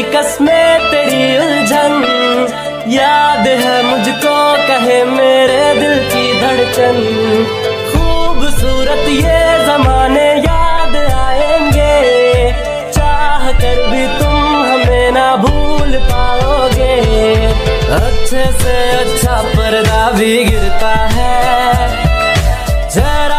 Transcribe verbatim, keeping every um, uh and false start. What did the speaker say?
कसमें तेरी उलझन, याद है मुझको कहे मेरे दिल की धड़कन। खूबसूरत ये जमाने याद आएंगे, चाह कर भी तुम हमें ना भूल पाओगे। अच्छे से अच्छा पर्दा भी गिरता है, जरा